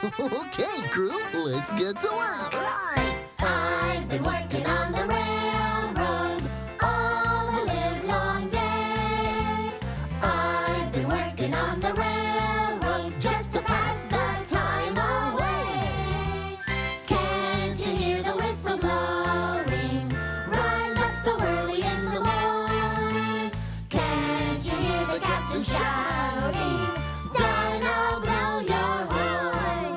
Okay, crew, let's get to work. Right. I've been working on the railroad all the livelong day. I've been working on the railroad just to pass the time away. Can't you hear the whistle blowing? Rise up so early in the morning. Can't you hear the captain shouting? Dino, blow your horn.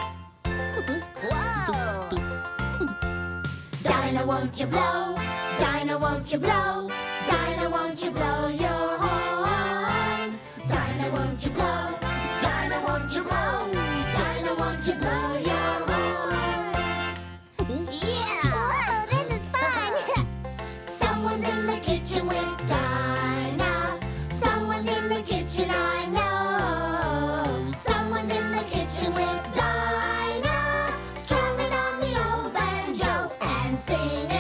Wow! Dinah, won't you blow? Dinah, won't you blow? Dinah, won't you blow your horn? Dinah, won't you blow? Dinah, won't you blow? Dinah, won't you blow your horn? Yeah! Whoa, this is fun! Someone's in the kitchen with Dinah. Someone's in the kitchen, I know. Someone's in the kitchen with Dinah, strumming on the old banjo and singing.